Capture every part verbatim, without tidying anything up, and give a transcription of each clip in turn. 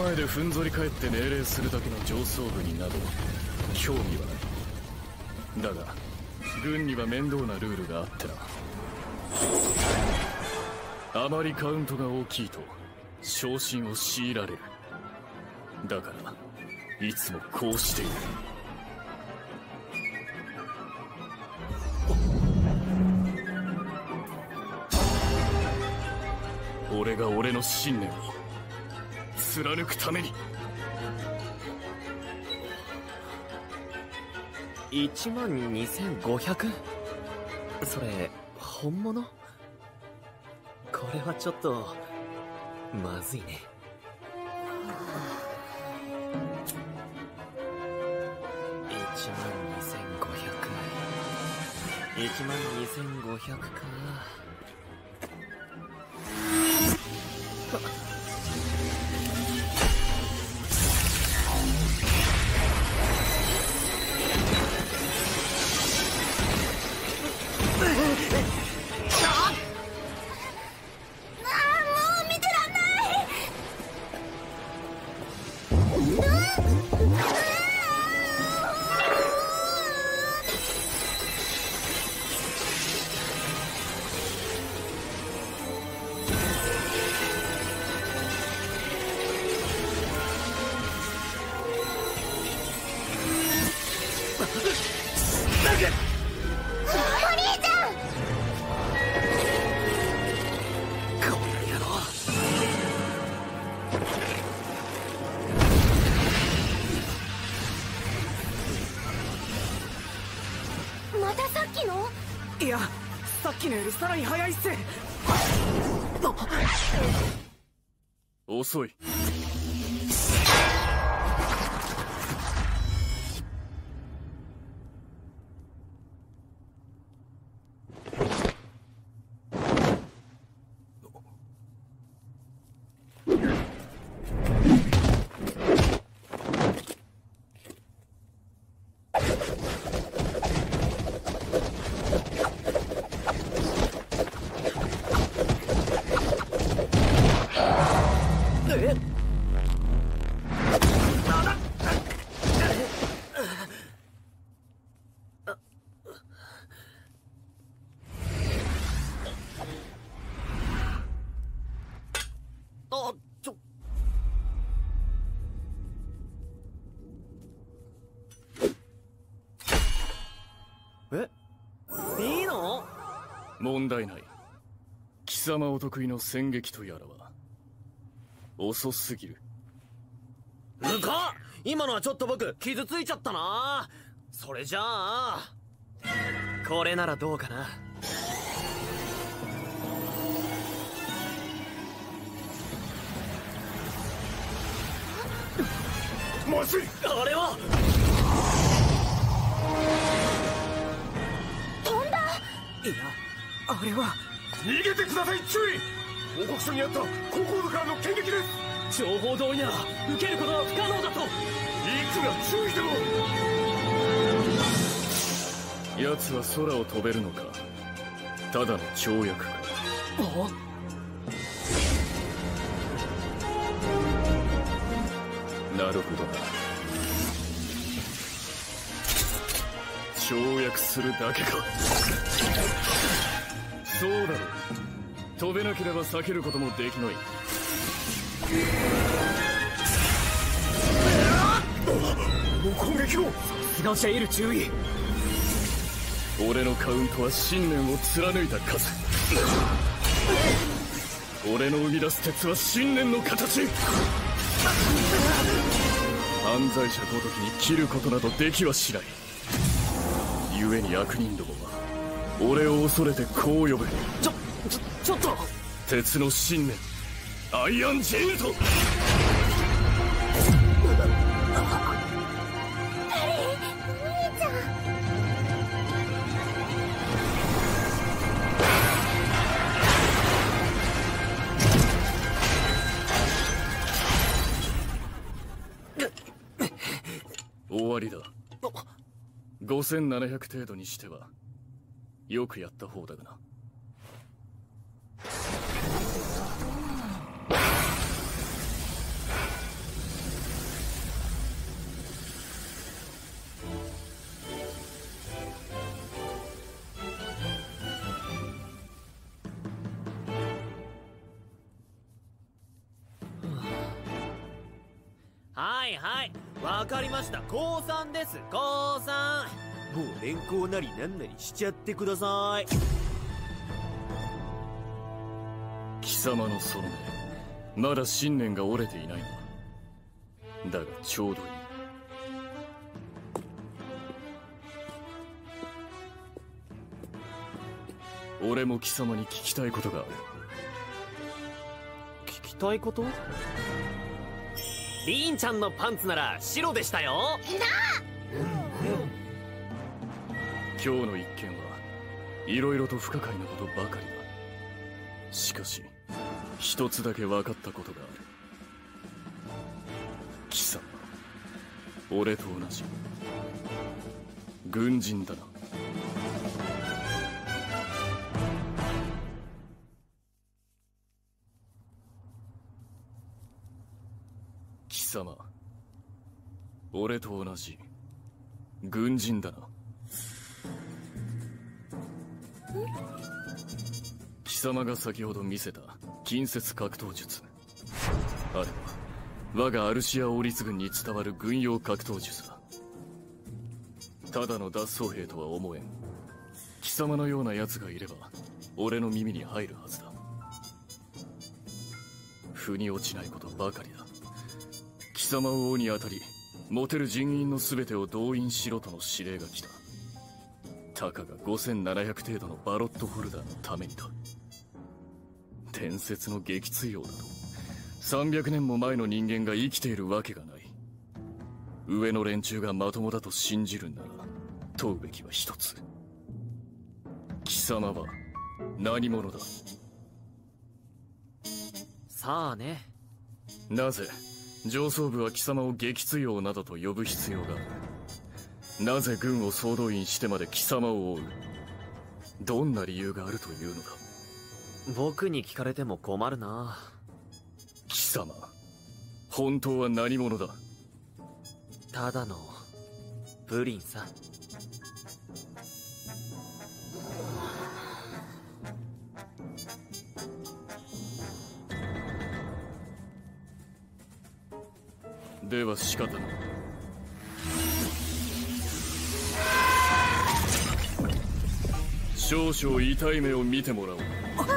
前でふんぞり返って命令するだけの上層部になど興味はない。だが軍には面倒なルールがあってな。あまりカウントが大きいと昇進を強いられる。だからいつもこうしている。俺が俺の信念を貫くために。 いちまんにせんごひゃく？それ本物？これはちょっとまずいね。いちまんにせんごひゃく、いちまんにせんごひゃくか。 いや、さっきのよりさらに速いっす。 遅い。問題ない。貴様お得意の戦撃とやらは遅すぎる。 むか！今のはちょっと僕傷ついちゃったな。それじゃあこれならどうかな。 まずい。 あれは飛んだ。いや、あれは。 逃げてください。注意。報告書にあった高高度からの剣撃です。 情報通りなら受けることは不可能だと。 いくら注意でも。奴は空を飛べるのか、ただの跳躍か。なるほどな。跳躍するだけか。そうだろう。飛べなければ避けることもできない。攻撃を。 さすがジェイル注意。 俺のカウントは信念を貫いた数。俺の生み出す鉄は信念の形。犯罪者ごときに切ることなどできはしない。故に悪人どもは俺を恐れてこう呼ぶ。 ちょ、ちょ、ちょっと。 鉄の信念、アイアンジェイルト。終わりだ。ごせんななひゃく程度にしてはよくやった方だがな。 はいはい、わかりました。降参です、降参。もう連行なりなんなりしちゃってください。 貴様のその目、まだ信念が折れていないのだ。だがちょうどいい。俺も貴様に聞きたいことがある。 聞きたいこと？リンちゃんのパンツなら白でしたよ。 今日の一件はいろいろと不可解なことばかりだ。しかし一つだけ分かったことがある。貴様、俺と同じ軍人だな。貴様、俺と同じ軍人だな。貴様が先ほど見せた近接格闘術、あれは我がアルシア王立軍に伝わる軍用格闘術だ。ただの脱走兵とは思えん。貴様のような奴がいれば俺の耳に入るはずだ。腑に落ちないことばかりだ。貴様を王に当たり持てる人員の全てを動員しろとの指令が来た。たかがごせんななひゃく程度のバロットホルダーのためにだ。伝説の撃墜王だとさんびゃくねんも前の人間が生きているわけがない。上の連中がまともだと信じるなら問うべきは一つ。貴様は何者だ？ さあね。 なぜ上層部は貴様を撃墜王などと呼ぶ必要がある？なぜ軍を総動員してまで貴様を追う？どんな理由があるというのだ？ 僕に聞かれても困るな。 貴様、本当は何者だ？ ただのプリンさ。 では仕方ない。少々痛い目を見てもらおう。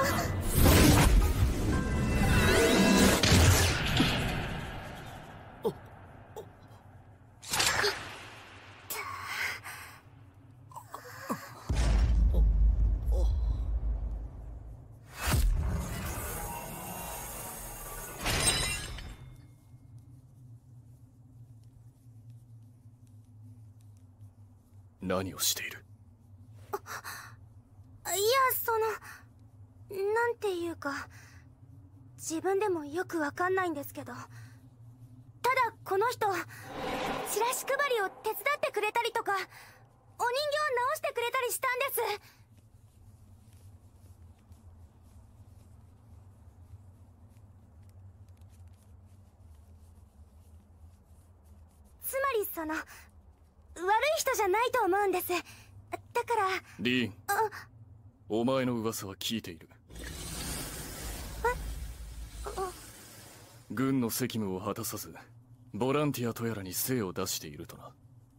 何をしている？ いや、その、なんていうか、自分でもよくわかんないんですけど、ただこの人、チラシ配りを手伝ってくれたりとか、お人形を直してくれたりしたんです。つまりその、悪い人じゃないと思うんです。だからリーン、お前の噂は聞いている。軍の責務を果たさずボランティアとやらに精を出しているとな。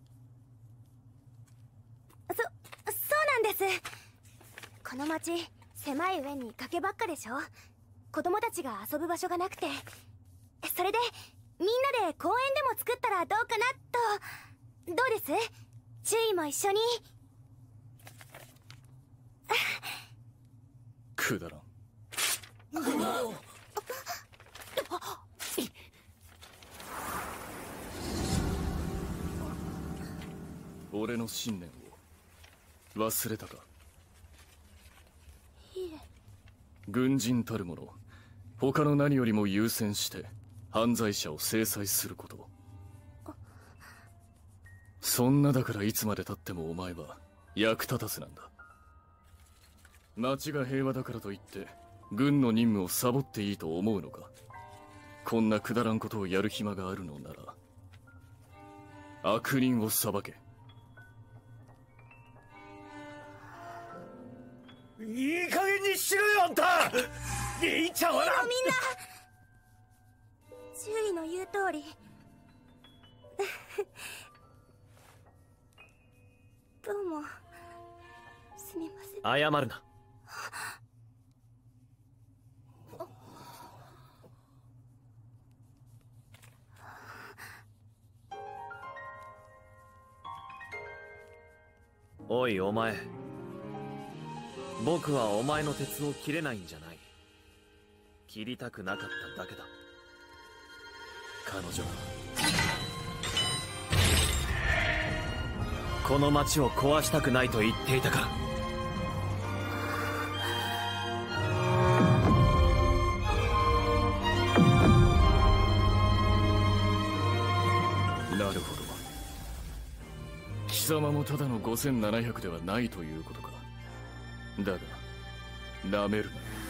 そ、そうなんです。この町狭い上に崖ばっかでしょ。子供たちが遊ぶ場所がなくて、それでみんなで公園でも作ったらどうかなと。どうです？注意も一緒に。 くだらん。俺の信念を忘れたか？ いえ。 軍人たる者、他の何よりも優先して犯罪者を制裁すること。そんなだからいつまでたってもお前は役立たずなんだ。町が平和だからといって軍の任務をサボっていいと思うのか？こんなくだらんことをやる暇があるのなら悪人を裁け。 いい加減にしろよ、あんた。リンちゃんはな。 みんな、注意の言う通りどうもすみません。 謝るな。おいお前、僕はお前の鉄を切れないんじゃない。切りたくなかっただけだ。彼女はこの町を壊したくないと言っていたから。 なるほど。貴様もただのごせんななひゃくではないということか。だがなめるな。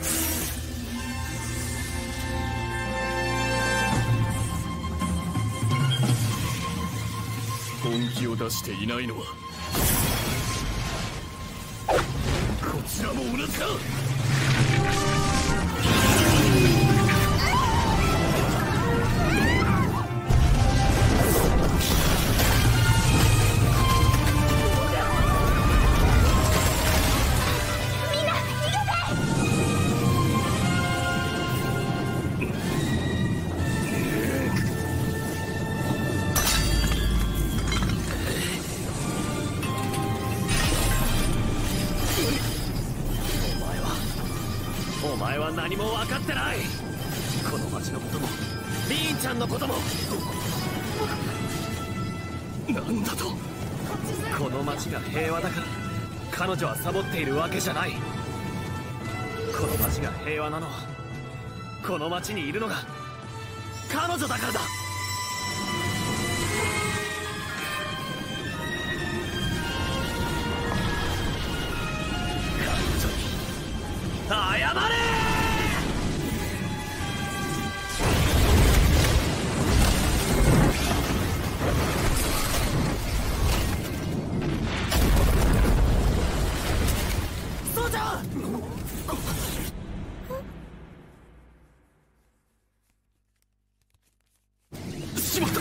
本気を出していないのはこちらも同じか。 お前は何も分かってない。この町のこともリーンちゃんのことも。 なんだと。 この町が平和だから彼女はサボっているわけじゃない。この町が平和なのはこの町にいるのが彼女だからだ。謝れ。 そうちゃん。 しまった。